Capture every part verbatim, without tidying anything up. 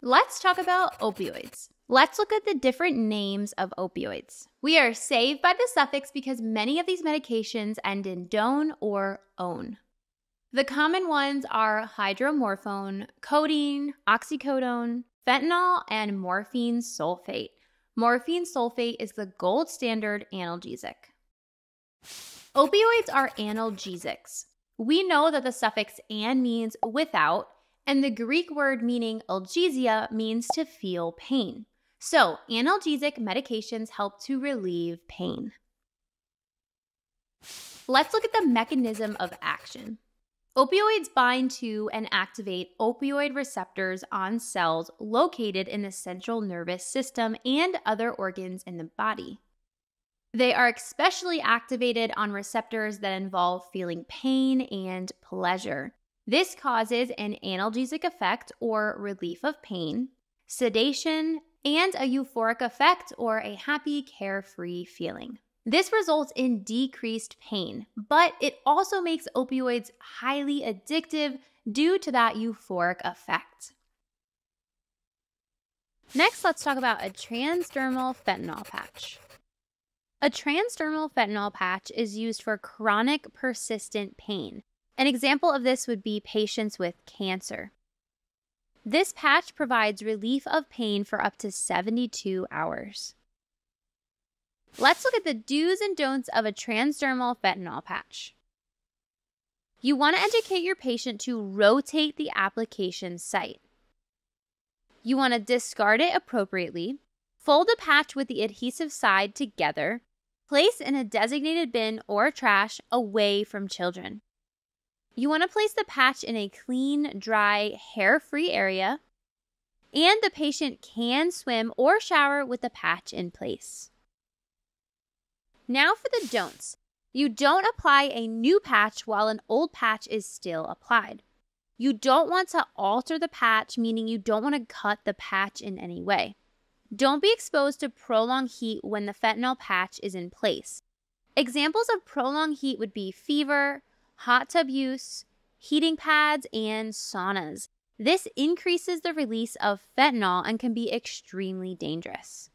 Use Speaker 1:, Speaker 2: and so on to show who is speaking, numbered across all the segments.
Speaker 1: Let's talk about opioids. Let's look at the different names of opioids. We are saved by the suffix because many of these medications end in "done" or "own." The common ones are hydromorphone, codeine, oxycodone, fentanyl, and morphine sulfate. Morphine sulfate is the gold standard analgesic. Opioids are analgesics. We know that the suffix "an" means without, and the Greek word meaning algesia means to feel pain. So, analgesic medications help to relieve pain. Let's look at the mechanism of action. Opioids bind to and activate opioid receptors on cells located in the central nervous system and other organs in the body. They are especially activated on receptors that involve feeling pain and pleasure. This causes an analgesic effect or relief of pain, sedation, and a euphoric effect or a happy, carefree feeling. This results in decreased pain, but it also makes opioids highly addictive due to that euphoric effect. Next, let's talk about a transdermal fentanyl patch. A transdermal fentanyl patch is used for chronic persistent pain. An example of this would be patients with cancer. This patch provides relief of pain for up to seventy-two hours. Let's look at the do's and don'ts of a transdermal fentanyl patch. You want to educate your patient to rotate the application site. You want to discard it appropriately, fold the patch with the adhesive side together, place in a designated bin or trash away from children. You want to place the patch in a clean, dry, hair-free area, and the patient can swim or shower with the patch in place. Now for the don'ts. You don't apply a new patch while an old patch is still applied. You don't want to alter the patch, meaning you don't want to cut the patch in any way. Don't be exposed to prolonged heat when the fentanyl patch is in place. Examples of prolonged heat would be fever, hot tub use, heating pads, and saunas. This increases the release of fentanyl and can be extremely dangerous.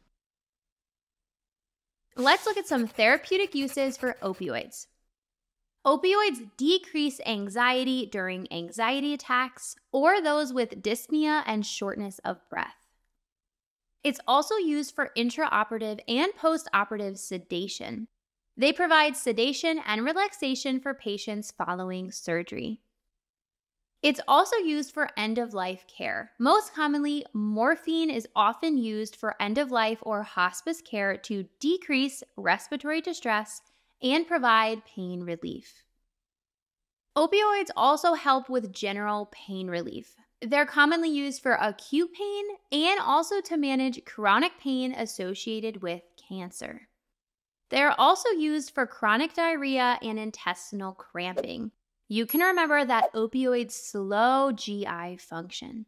Speaker 1: Let's look at some therapeutic uses for opioids. Opioids decrease anxiety during anxiety attacks or those with dyspnea and shortness of breath. It's also used for intraoperative and postoperative sedation. They provide sedation and relaxation for patients following surgery. It's also used for end-of-life care. Most commonly, morphine is often used for end-of-life or hospice care to decrease respiratory distress and provide pain relief. Opioids also help with general pain relief. They're commonly used for acute pain and also to manage chronic pain associated with cancer. They are also used for chronic diarrhea and intestinal cramping. You can remember that opioids slow G I function.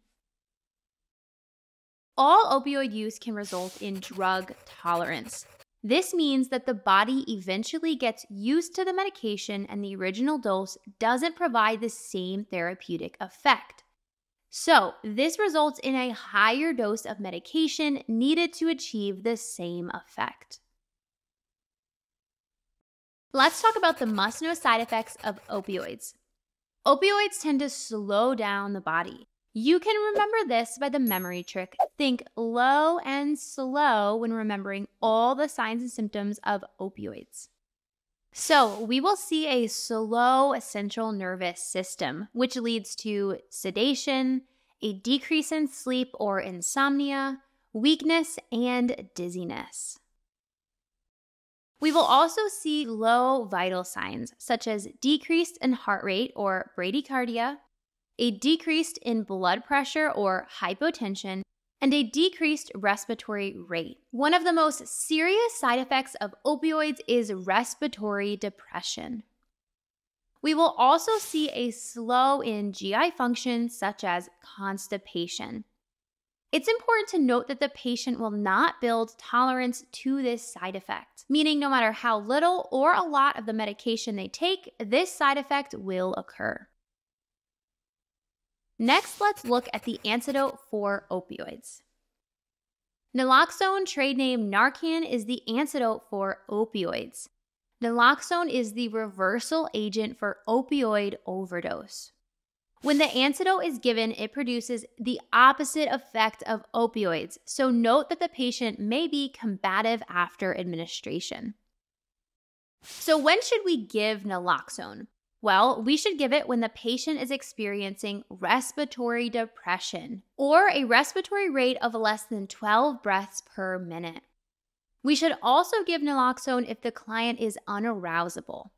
Speaker 1: All opioid use can result in drug tolerance. This means that the body eventually gets used to the medication and the original dose doesn't provide the same therapeutic effect. So, this results in a higher dose of medication needed to achieve the same effect. Let's talk about the must-know side effects of opioids. Opioids tend to slow down the body. You can remember this by the memory trick. Think low and slow when remembering all the signs and symptoms of opioids. So, we will see a slow central nervous system, which leads to sedation, a decrease in sleep or insomnia, weakness, and dizziness. We will also see low vital signs, such as decreased in heart rate or bradycardia, a decrease in blood pressure or hypotension, and a decreased respiratory rate. One of the most serious side effects of opioids is respiratory depression. We will also see a slow in G I function, such as constipation. It's important to note that the patient will not build tolerance to this side effect, meaning no matter how little or a lot of the medication they take, this side effect will occur. Next, let's look at the antidote for opioids. Naloxone, trade name Narcan, is the antidote for opioids. Naloxone is the reversal agent for opioid overdose. When the antidote is given, it produces the opposite effect of opioids, so note that the patient may be combative after administration. So when should we give naloxone? Well, we should give it when the patient is experiencing respiratory depression or a respiratory rate of less than twelve breaths per minute. We should also give naloxone if the client is unarousable.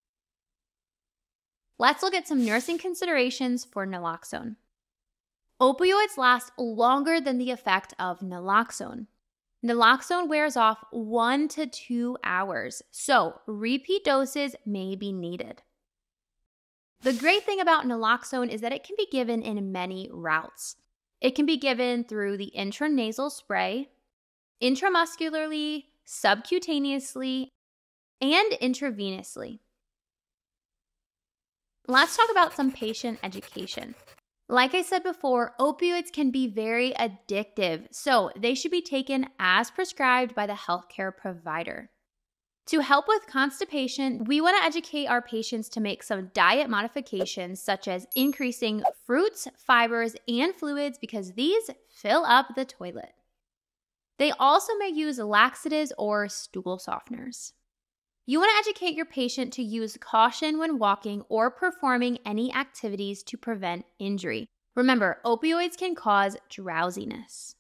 Speaker 1: Let's look at some nursing considerations for naloxone. Opioids last longer than the effect of naloxone. Naloxone wears off one to two hours, so repeat doses may be needed. The great thing about naloxone is that it can be given in many routes. It can be given through the intranasal spray, intramuscularly, subcutaneously, and intravenously. Let's talk about some patient education. Like I said before, opioids can be very addictive, so they should be taken as prescribed by the healthcare provider. To help with constipation, we want to educate our patients to make some diet modifications, such as increasing fruits, fibers, and fluids because these fill up the toilet. They also may use laxatives or stool softeners. You want to educate your patient to use caution when walking or performing any activities to prevent injury. Remember, opioids can cause drowsiness.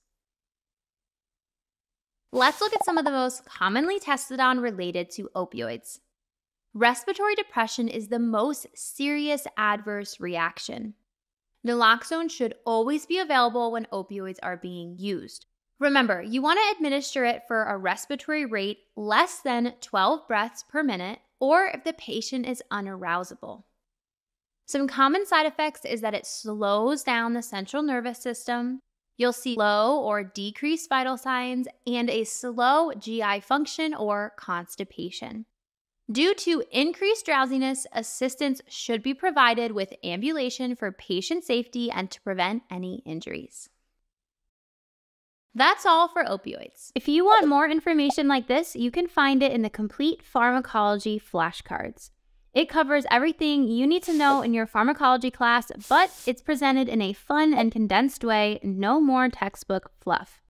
Speaker 1: Let's look at some of the most commonly tested on related to opioids. Respiratory depression is the most serious adverse reaction. Naloxone should always be available when opioids are being used. Remember, you want to administer it for a respiratory rate less than twelve breaths per minute or if the patient is unarousable. Some common side effects is that it slows down the central nervous system. You'll see low or decreased vital signs and a slow G I function or constipation. Due to increased drowsiness, assistance should be provided with ambulation for patient safety and to prevent any injuries. That's all for opioids. If you want more information like this, you can find it in the complete pharmacology flashcards. It covers everything you need to know in your pharmacology class, but it's presented in a fun and condensed way, no more textbook fluff.